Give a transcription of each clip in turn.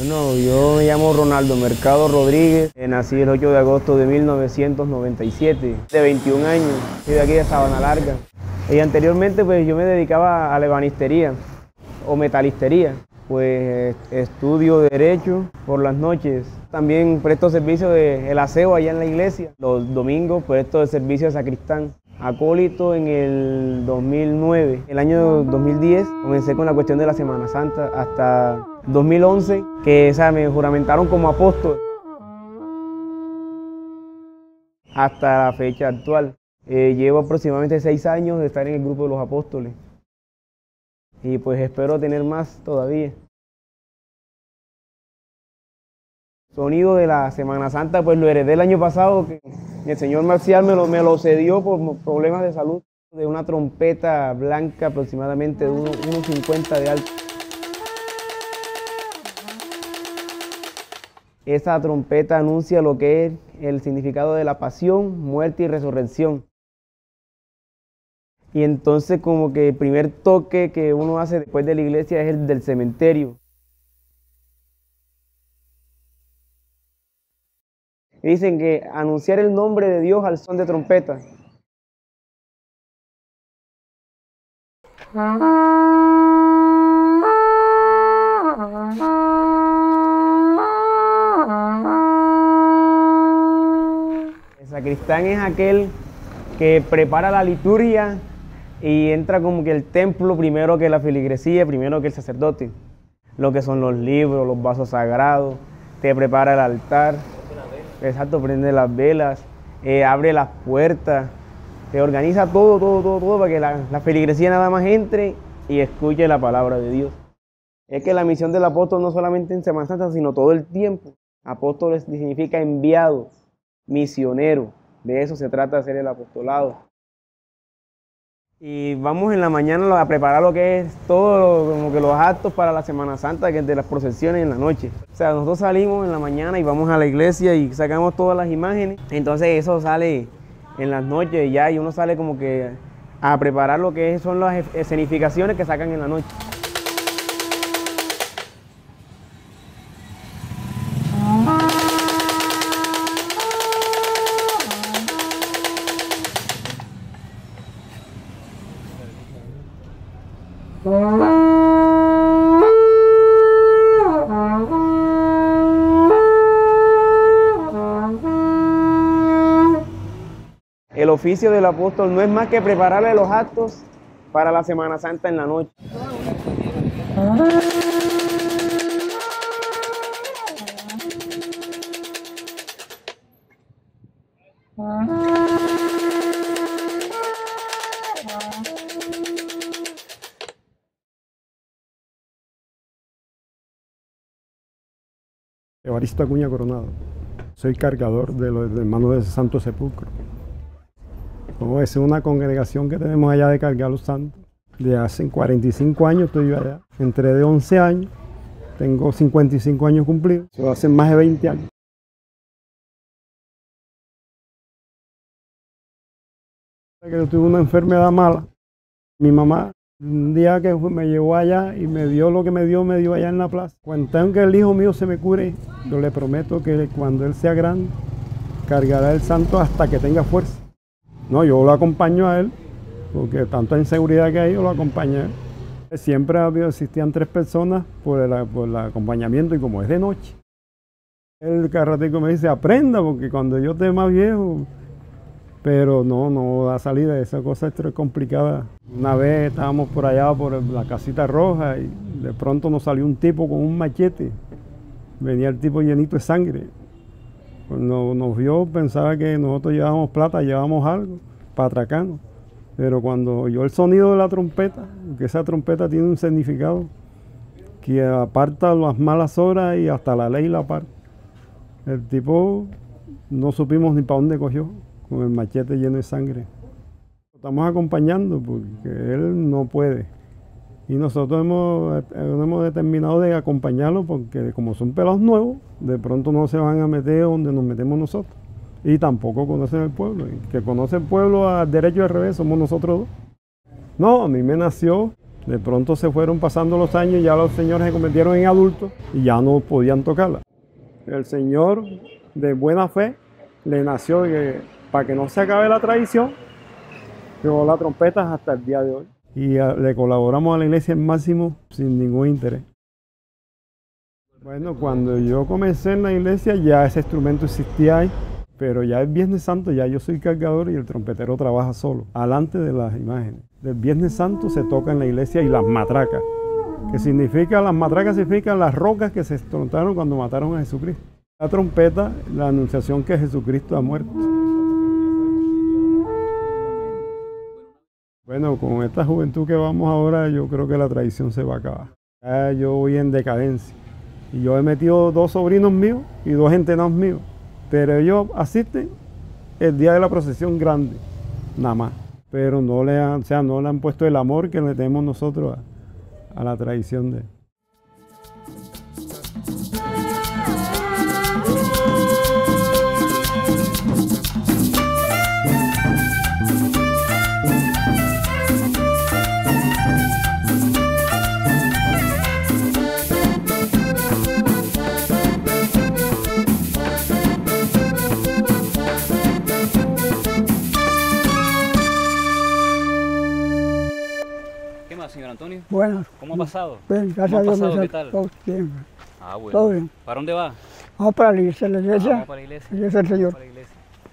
Bueno, yo me llamo Ronaldo Mercado Rodríguez, nací el 8 de agosto de 1997, de 21 años, soy de aquí de Sabana Larga. Y anteriormente pues yo me dedicaba a la ebanistería o metalistería, pues estudio Derecho por las noches. También presto servicio de aseo allá en la iglesia. Los domingos presto el servicio de sacristán. Acólito en el 2009. El año 2010 comencé con la cuestión de la Semana Santa hasta 2011, que me juramentaron como apóstol hasta la fecha actual. Llevo aproximadamente 6 años de estar en el grupo de los apóstoles y pues espero tener más todavía. Sonido de la Semana Santa pues lo heredé el año pasado, que el señor Marcial me lo cedió por problemas de salud, de una trompeta blanca aproximadamente de 1,50 de alto. Esa trompeta anuncia lo que es el significado de la pasión, muerte y resurrección. Y entonces como que el primer toque que uno hace después de la iglesia es el del cementerio. Dicen que anunciar el nombre de Dios al son de trompeta. El sacristán es aquel que prepara la liturgia y entra como que el templo primero que la feligresía, primero que el sacerdote. Lo que son los libros, los vasos sagrados, te prepara el altar. Exacto, prende las velas, abre las puertas, te organiza todo para que la feligresía nada más entre y escuche la palabra de Dios. Es que la misión del apóstol no solamente en Semana Santa, sino todo el tiempo. Apóstol significa enviado, misionero. De eso se trata de hacer el apostolado. Y vamos en la mañana a preparar lo que es todo, como que los actos para la Semana Santa, que es de las procesiones en la noche. O sea, nosotros salimos en la mañana y vamos a la iglesia y sacamos todas las imágenes. Entonces eso sale en las noches ya y uno sale como que a preparar lo que son las escenificaciones que sacan en la noche. El oficio del apóstol no es más que prepararle los actos para la Semana Santa en la noche. Evaristo Acuña Coronado. Soy cargador de los hermanos de Santo Sepulcro. Es una congregación que tenemos allá de cargar los santos. De hace 45 años estoy yo allá. Entré de 11 años, tengo 55 años cumplidos. Eso hace más de 20 años. Yo tuve una enfermedad mala. Mi mamá, un día que me llevó allá y me dio lo que me dio allá en la plaza. Cuando que el hijo mío se me cure, yo le prometo que cuando él sea grande, cargará el santo hasta que tenga fuerza. No, yo lo acompaño a él, porque tanta inseguridad que hay, yo lo acompaño a él. Siempre existían 3 personas por el acompañamiento y como es de noche. El carratico me dice, aprenda, porque cuando yo esté más viejo, pero no da salida, esa cosa es complicada. Una vez estábamos por allá, por la Casita Roja, y de pronto nos salió un tipo con un machete. Venía el tipo llenito de sangre. Cuando nos vio pensaba que nosotros llevábamos plata, llevábamos algo para atracarnos. Pero cuando oyó el sonido de la trompeta, que esa trompeta tiene un significado que aparta las malas horas y hasta la ley la aparta. El tipo no supimos ni para dónde cogió, con el machete lleno de sangre. Lo estamos acompañando porque él no puede. Y nosotros hemos determinado de acompañarlo porque como son pelados nuevos, de pronto no se van a meter donde nos metemos nosotros. Y tampoco conocen el pueblo. El que conoce el pueblo al derecho y al revés somos nosotros dos. No, a mí me nació De pronto se fueron pasando los años, ya los señores se convirtieron en adultos y ya no podían tocarla. El señor, de buena fe, le nació que para que no se acabe la tradición, llevó la trompeta hasta el día de hoy. Y le colaboramos a la iglesia en máximo sin ningún interés. Bueno, cuando yo comencé en la iglesia ya ese instrumento existía ahí, pero ya el Viernes Santo ya yo soy cargador y el trompetero trabaja solo, alante de las imágenes. Del Viernes Santo se toca en la iglesia y las matracas, que significa, las matracas significan las rocas que se estrontaron cuando mataron a Jesucristo. La trompeta, la anunciación que Jesucristo ha muerto. Bueno, con esta juventud que vamos ahora, yo creo que la tradición se va a acabar. Ya yo voy en decadencia. Y yo he metido 2 sobrinos míos y 2 entrenados míos. Pero ellos asisten el día de la procesión grande, nada más. Pero no le han puesto el amor que le tenemos nosotros a la tradición de él. Señor Antonio. Bueno. ¿Cómo ha pasado? Bien, gracias a Dios. ¿Qué tal? Todo bien. Ah, bueno. Todo bien. ¿Para dónde va? Vamos para la iglesia, Vamos para la iglesia. La iglesia del Señor. Para la iglesia.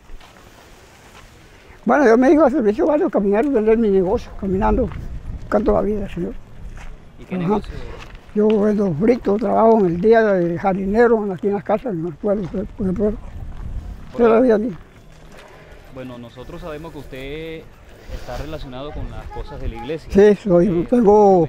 Bueno, yo me digo a servicio varios caminar, vender mi negocio, caminando, canto la vida, Señor. ¿Y qué negocio? Yo vendo fritos, trabajo en el día de jardinero, aquí en las casas, en el pueblo, por el pueblo. Toda la vida aquí. Bueno, nosotros sabemos que usted está relacionado con las cosas de la iglesia. Sí, tengo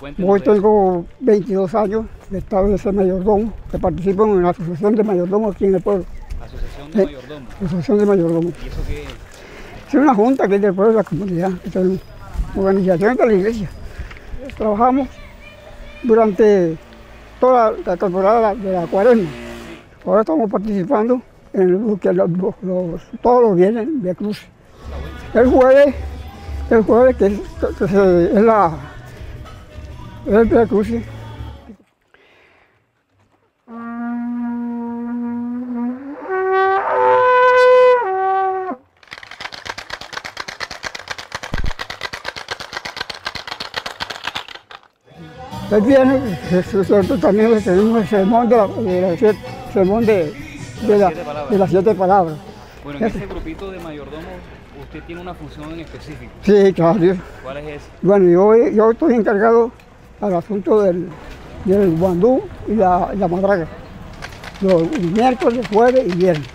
22 años de estado de ser mayordomo, que participo en la asociación de mayordomos aquí en el pueblo. ¿Asociación de mayordomos? Asociación de mayordomos. ¿Y eso qué es? Es una junta que es del pueblo de la comunidad, que son organizaciones de la iglesia. Trabajamos durante toda la temporada de la cuaresma. Ahora estamos participando en todos los viernes de cruz. El jueves que es el Via Crucis. El viernes también tenemos el sermón de las 7 palabras. Bueno, en ese grupito de mayordomos, usted tiene una función en específico. Sí, claro. ¿Cuál es esa? Bueno, yo estoy encargado al asunto del guandú y la matraca. Los miércoles, jueves y viernes.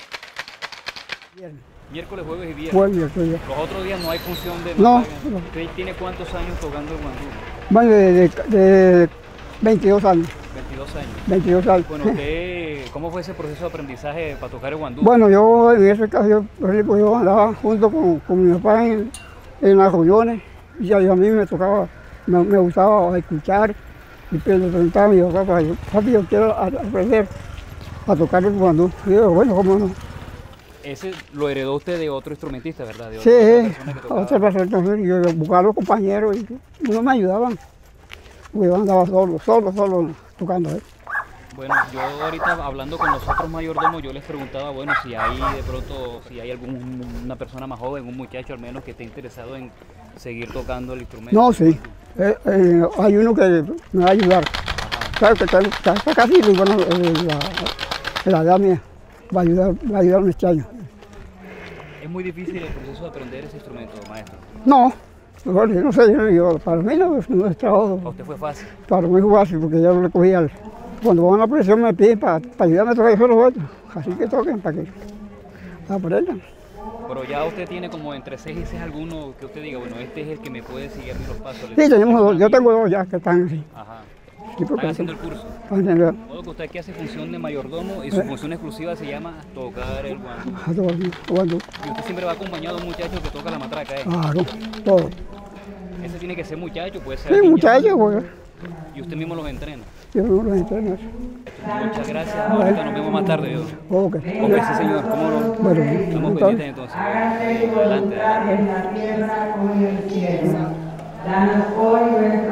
Miércoles, jueves y viernes. Jueves, Los otros días no hay función de no. ¿Usted tiene cuántos años tocando el guandú? Bueno, de 22 años. 22 años. 22 años. Bueno, usted, ¿cómo fue ese proceso de aprendizaje para tocar el guandú? Bueno, yo en ese caso, yo andaba junto con mi papá en las reuniones y a mí me tocaba, me gustaba escuchar y le preguntaba a mi papá, papi, yo quiero aprender a tocar el guandú. Y yo, bueno, ¿cómo no? Ese lo heredó usted de otro instrumentista, ¿verdad? Sí, otra persona, yo buscaba a los compañeros y uno me ayudaban. Porque yo andaba solo tocando. Bueno, yo ahorita hablando con los otros mayordomos, yo les preguntaba, bueno, si hay de pronto, si hay una persona más joven, un muchacho al menos que esté interesado en seguir tocando el instrumento. No, sí, hay uno que me va a ayudar. Claro que está casi igual la edad mía, va a ayudarme este año. ¿Es muy difícil el proceso de aprender ese instrumento, maestro? No. Bueno, yo no sé, para mí no es trabajo. ¿A usted fue fácil? Para mí fue fácil, porque yo le cogía, cuando van a la presión me piden para ayudarme a tocar eso los otros. Así que toquen para que aprendan. Pero ya usted tiene como entre 6 y 6 alguno que usted diga, bueno, este es el que me puede seguir los pasos. Sí, tenemos 2, yo tengo 2 ya que están así. Ajá. Sí, ¿Están haciendo el curso? De modo que usted aquí hace función de mayordomo y su función exclusiva se llama tocar el guandú. Y usted siempre va acompañado de un muchacho que toca la matraca, ¿eh? Claro, todo. Ese tiene que ser muchacho, puede ser. Sí, muchacho, pues. ¿Y usted mismo los entrena? Yo mismo los entreno. Muchas gracias. Ahorita nos vemos más tarde. Ok. Ok, sí, señor. ¿Cómo no? Bueno, estamos pendientes entonces. Adelante. Danos hoy nuestro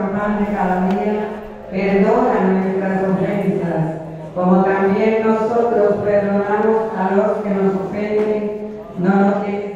como también nosotros perdonamos a los que nos ofenden, no nos dejes